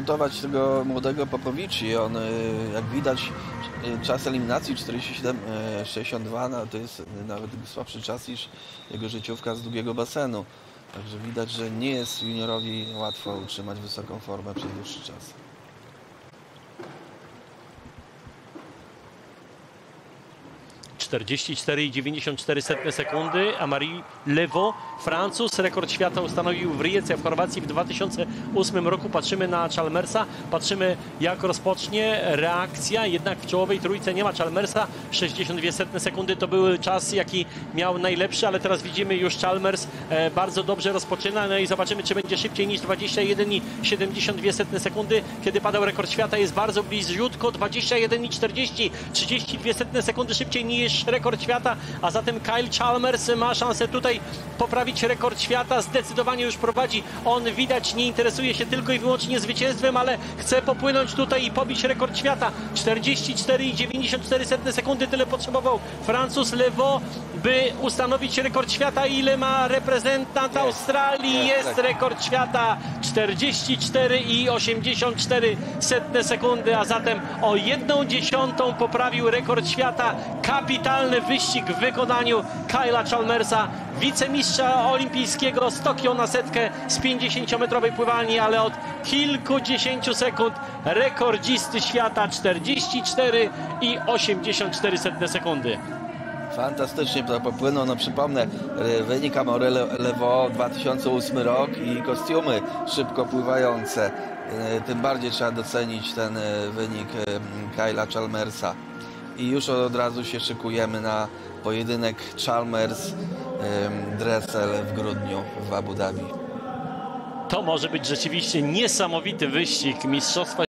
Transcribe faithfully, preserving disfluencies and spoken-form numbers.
dyskutować tego młodego Popovici. On, jak widać, czas eliminacji czterdzieści siedem sześćdziesiąt dwa, no, to jest nawet słabszy czas niż jego życiówka z długiego basenu. Także widać, że nie jest juniorowi łatwo utrzymać wysoką formę przez dłuższy czas. czterdzieści cztery i dziewięćdziesiąt cztery sekundy. Amaury Levaux, Francuz, rekord świata ustanowił w Rijece w Chorwacji w dwa tysiące ósmym roku. Patrzymy na Chalmersa, patrzymy jak rozpocznie reakcja, jednak w czołowej trójce nie ma Chalmersa. sześćdziesiąt dwie sekundy to był czas, jaki miał najlepszy, ale teraz widzimy już Chalmers e, bardzo dobrze rozpoczyna, no i zobaczymy, czy będzie szybciej niż dwadzieścia jeden i siedemdziesiąt dwie sekundy. Kiedy padał rekord świata, jest bardzo bliziutko, dwadzieścia jeden i czterdzieści, trzydzieści dwie sekundy szybciej niż rekord świata, a zatem Kyle Chalmers ma szansę tutaj poprawić rekord świata. Zdecydowanie już prowadzi. On, widać, nie interesuje się tylko i wyłącznie zwycięstwem, ale chce popłynąć tutaj i pobić rekord świata. czterdzieści cztery i dziewięćdziesiąt cztery sekundy, tyle potrzebował Francuz Levaux, by ustanowić rekord świata. Ile ma reprezentant Australii? Jest rekord świata. czterdzieści cztery i osiemdziesiąt cztery sekundy, a zatem o jedną dziesiątą poprawił rekord świata. Kapitalny wyścig w wykonaniu Kyla Chalmersa, wicemistrza olimpijskiego z Tokio na setkę z pięćdziesięciometrowej pływalni, ale od kilkudziesięciu sekund rekordzisty świata. Czterdzieści cztery i osiemdziesiąt cztery sekundy. Fantastycznie to popłynął. No przypomnę, wynik Amaury Levaux dwa tysiące ósmy rok i kostiumy szybko pływające. Tym bardziej trzeba docenić ten wynik Kyla Chalmersa. I już od razu się szykujemy na pojedynek Chalmers-Dressel w grudniu w Abu Dhabi. To może być rzeczywiście niesamowity wyścig mistrzostwa